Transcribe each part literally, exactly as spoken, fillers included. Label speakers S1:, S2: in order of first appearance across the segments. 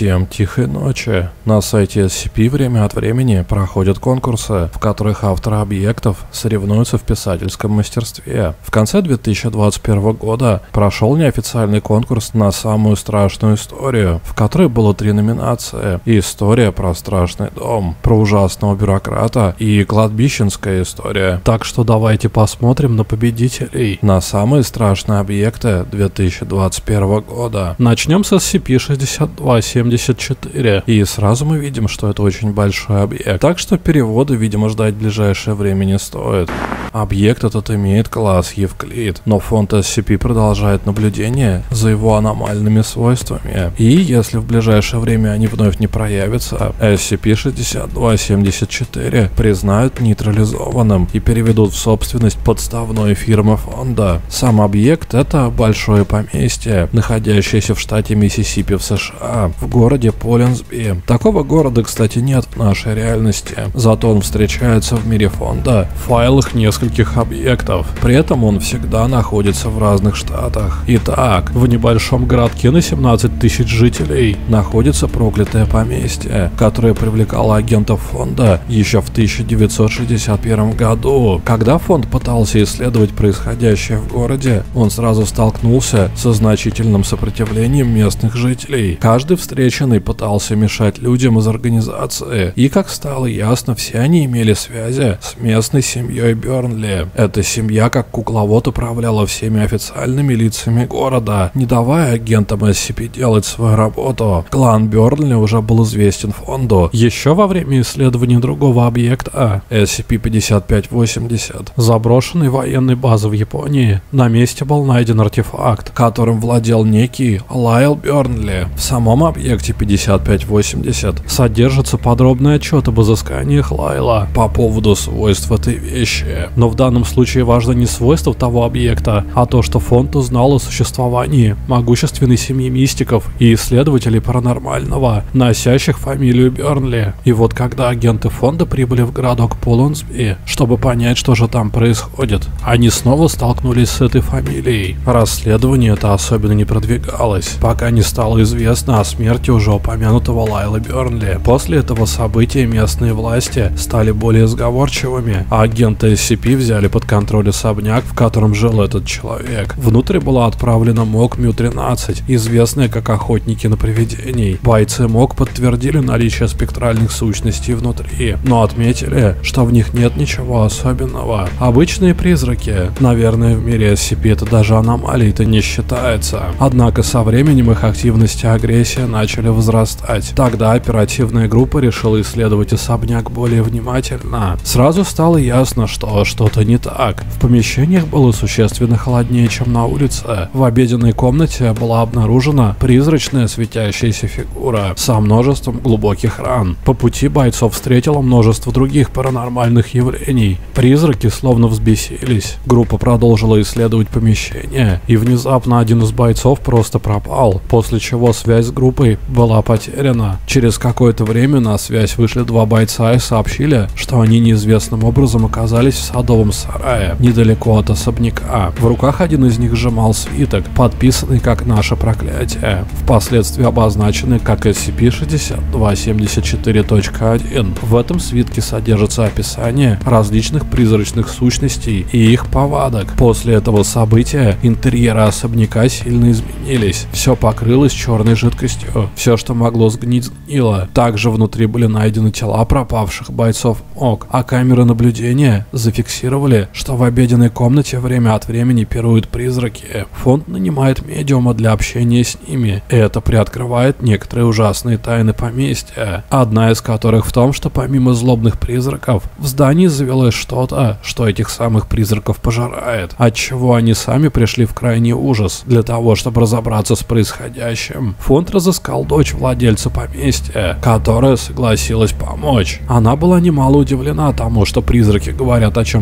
S1: Всем тихой ночи. На сайте эс си пи время от времени проходят конкурсы, в которых авторы объектов соревнуются в писательском мастерстве. В конце две тысячи двадцать первого года прошел неофициальный конкурс на самую страшную историю, в которой было три номинации: история про страшный дом, про ужасного бюрократа и кладбищенская история. Так что давайте посмотрим на победителей на самые страшные объекты две тысячи двадцать первого года. Начнем с эс си пи шестьдесят два семьдесят четыре, и сразу мы видим, что это очень большой объект, так что переводы, видимо, ждать в ближайшее время не стоит. Объект этот имеет класс Евклид, но фонд эс си пи продолжает наблюдение за его аномальными свойствами, и если в ближайшее время они вновь не проявятся, эс си пи шестьдесят два семьдесят четыре признают нейтрализованным и переведут в собственность подставной фирмы фонда. Сам объект — это большое поместье, находящееся в штате Миссисипи в США, в городе Полинсби. Такого города, кстати, нет в нашей реальности, зато он встречается в мире фонда в файлах нескольких объектов. При этом он всегда находится в разных штатах. Итак, в небольшом городке на семнадцать тысяч жителей находится проклятое поместье, которое привлекало агентов фонда еще в тысяча девятьсот шестьдесят первом году. Когда фонд пытался исследовать происходящее в городе, он сразу столкнулся со значительным сопротивлением местных жителей. Каждый встреченный пытался мешать людям из организации, и, как стало ясно, все они имели связи с местной семьей Бернли. Эта семья как кукловод управляла всеми официальными лицами города, не давая агентам эс си пи делать свою работу. Клан Бернли уже был известен фонду еще во время исследования другого объекта эс си пи пятьдесят пять восемьдесят, заброшенной военной базы в Японии. На месте был найден артефакт, которым владел некий Лайл Бернли. В самом объекте пятьдесят пять восемьдесят содержится подробный отчет об изысканиях Лайла по поводу свойств этой вещи. Но в данном случае важно не свойства того объекта, а то, что фонд узнал о существовании могущественной семьи мистиков и исследователей паранормального, носящих фамилию Бернли. И вот когда агенты фонда прибыли в городок Полинсби, чтобы понять, что же там происходит, они снова столкнулись с этой фамилией. Расследование это особенно не продвигалось, пока не стало известно о смерти уже упомянутого Лайла Бернли. После этого события местные власти стали более сговорчивыми, а агенты эс си пи взяли под контроль особняк, в котором жил этот человек. Внутрь была отправлена МОК Мю тринадцать, известная как охотники на привидений. Бойцы МОК подтвердили наличие спектральных сущностей внутри, но отметили, что в них нет ничего особенного. Обычные призраки. Наверное, в мире эс си пи это даже аномалией-то не считается. Однако со временем их активность и агрессия начали возрастать. Тогда оперативная группа решила исследовать особняк более внимательно. Сразу стало ясно, что что-то не так. В помещениях было существенно холоднее, чем на улице. В обеденной комнате была обнаружена призрачная светящаяся фигура со множеством глубоких ран. По пути бойцов встретило множество других паранормальных явлений. Призраки словно взбесились. Группа продолжила исследовать помещение, и внезапно один из бойцов просто пропал, после чего связь с группой была потеряна. Через какое-то время на связь вышли два бойца и сообщили, что они неизвестным образом оказались в садовом сарае, недалеко от особняка. В руках один из них сжимал свиток, подписанный как «Наше проклятие», впоследствии обозначенный как эс си пи шестьдесят два семьдесят четыре точка один. В этом свитке содержится описание различных призрачных сущностей и их повадок. После этого события интерьеры особняка сильно изменились. Все покрылось черной жидкостью. Все, что могло сгнить, сгнило. Также внутри были найдены тела пропавших бойцов МОК, а камеры наблюдения зафиксировали, что в обеденной комнате время от времени пируют призраки. Фонд нанимает медиума для общения с ними, и это приоткрывает некоторые ужасные тайны поместья. Одна из которых в том, что помимо злобных призраков, в здании завелось что-то, что этих самых призраков пожирает, отчего они сами пришли в крайний ужас. Для того, чтобы разобраться с происходящим, фонд разыскал дочь владельца поместья, которая согласилась помочь. Она была немало удивлена тому, что призраки говорят о чем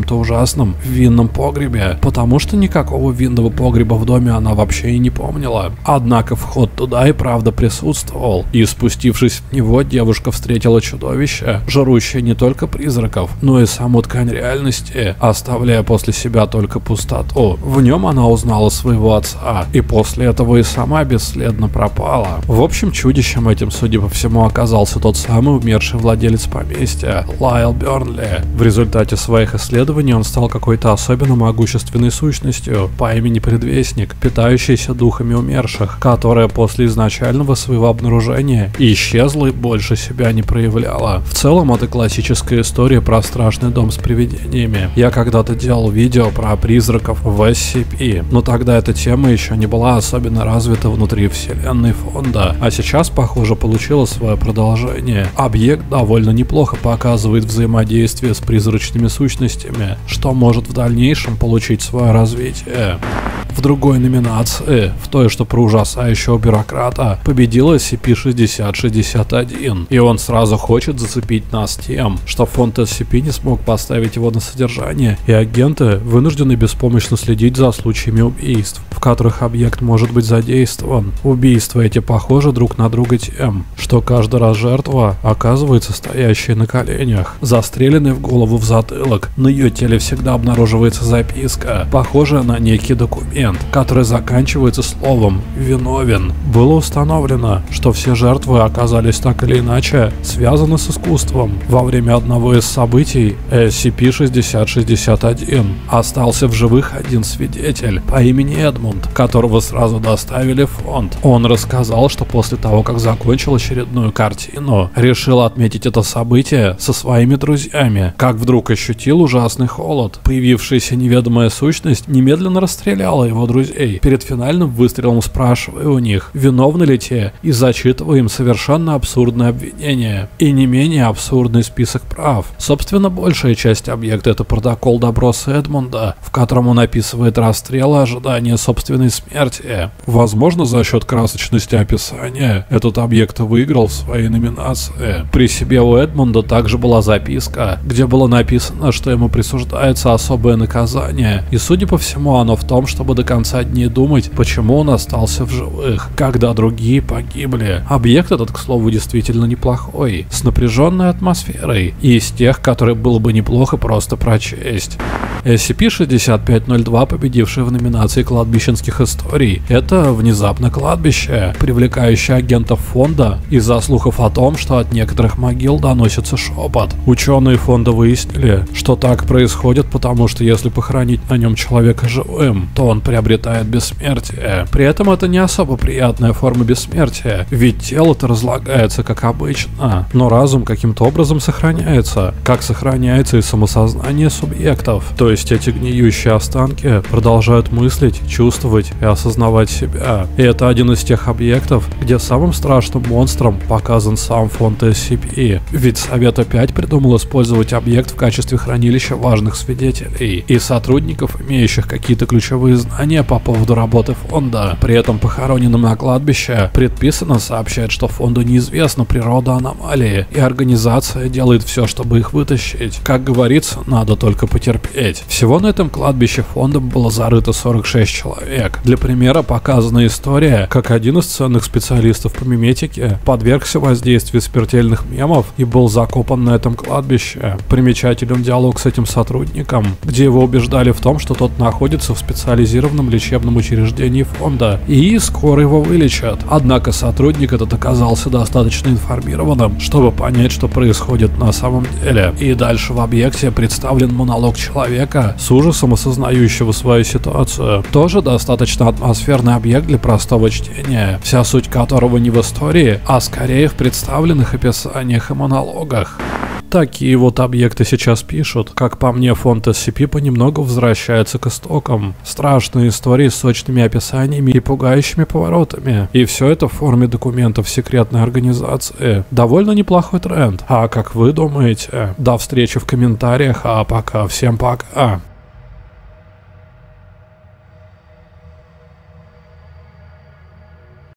S1: чем-то ужасным в винном погребе, потому что никакого винного погреба в доме она вообще и не помнила. Однако вход туда и правда присутствовал, и спустившись в него, девушка встретила чудовище, жрущее не только призраков, но и саму ткань реальности, оставляя после себя только пустоту. В нем она узнала своего отца, и после этого и сама бесследно пропала. В общем, чудищем этим, судя по всему, оказался тот самый умерший владелец поместья, Лайл Бернли. В результате своих исследований он стал какой-то особенно могущественной сущностью по имени Предвестник, питающейся духами умерших, которая после изначального своего обнаружения исчезла и больше себя не проявляла. В целом, это классическая история про страшный дом с привидениями. Я когда-то делал видео про призраков в эс си пи, но тогда эта тема еще не была особенно развита внутри вселенной фонда, а сейчас, похоже, получила свое продолжение. Объект довольно неплохо показывает взаимодействие с призрачными сущностями, что может в дальнейшем получить свое развитие. В другой номинации, в той, что про ужасающего бюрократа, победил эс си пи шестьдесят шестьдесят один, и он сразу хочет зацепить нас тем, что фонд эс си пи не смог поставить его на содержание, и агенты вынуждены беспомощно следить за случаями убийств, в которых объект может быть задействован. Убийства эти похожи друг на друга тем, что каждый раз жертва оказывается стоящей на коленях, застреленной в голову в затылок. На ее теле всегда обнаруживается записка, похожая на некий документ, который заканчивается словом «виновен». Было установлено, что все жертвы оказались так или иначе связаны с искусством. Во время одного из событий эс си пи шестьдесят шестьдесят один остался в живых один свидетель по имени Эдмунд, которого сразу доставили в фонд. Он рассказал, что после того, как закончил очередную картину, решил отметить это событие со своими друзьями, как вдруг ощутил ужасный холод. Появившаяся неведомая сущность немедленно расстреляла его друзей, перед финальным выстрелом спрашивая у них, виновны ли те, и зачитывая им совершенно абсурдное обвинение и не менее абсурдный список прав. Собственно, большая часть объекта — это протокол допроса Эдмунда, в котором он описывает расстрел и ожидание собственной смерти. Возможно, за счет красочности описания этот объект выиграл в своей номинации. При себе у Эдмунда также была записка, где было написано, что ему присуждается особое наказание, и судя по всему, оно в том, чтобы до конца дней думать, почему он остался в живых, когда другие погибли. Объект этот, к слову, действительно неплохой, с напряженной атмосферой, и из тех, которые было бы неплохо просто прочесть. эс си пи шестьдесят пять ноль два, победивший в номинации кладбищенских историй, это внезапно кладбище, привлекающее агентов фонда из-за слухов о том, что от некоторых могил доносится шепот. Ученые фонда выяснили, что так происходит, потому что если похоронить на нем человека живым, то он приобретает бессмертие. При этом это не особо приятная форма бессмертия, ведь тело-то разлагается как обычно, но разум каким-то образом сохраняется, как сохраняется и самосознание субъектов. То есть эти гниющие останки продолжают мыслить, чувствовать и осознавать себя. И это один из тех объектов, где самым страшным монстром показан сам фонд эс си пи. Ведь Совет опять придумал использовать объект в качестве хранилища важных свидетелей и сотрудников, имеющих какие-то ключевые знания по поводу работы фонда. При этом похороненным на кладбище предписано сообщать, что фонду неизвестна природа аномалии, и организация делает все, чтобы их вытащить. Как говорится, надо только потерпеть. Всего на этом кладбище фондом было зарыто сорок шесть человек. Для примера показана история, как один из ценных специалистов по миметике подвергся воздействию смертельных мемов и был закопан на этом кладбище. Примечателен диалог с этим сотрудником, где его убеждали в том, что тот находится в специализированном лечебном учреждении фонда и скоро его вылечат. Однако сотрудник этот оказался достаточно информированным, чтобы понять, что происходит на самом деле. И дальше в объекте представлен монолог человека, с ужасом осознающего свою ситуацию. Тоже достаточно атмосферный объект для простого чтения, вся суть которого не в истории, а скорее в представленных описаниях и монологах. Такие вот объекты сейчас пишут. Как по мне, фонд эс си пи понемногу возвращается к истокам. Страшные истории с сочными описаниями и пугающими поворотами. И все это в форме документов секретной организации. Довольно неплохой тренд. А как вы думаете? До встречи в комментариях, а пока всем пока.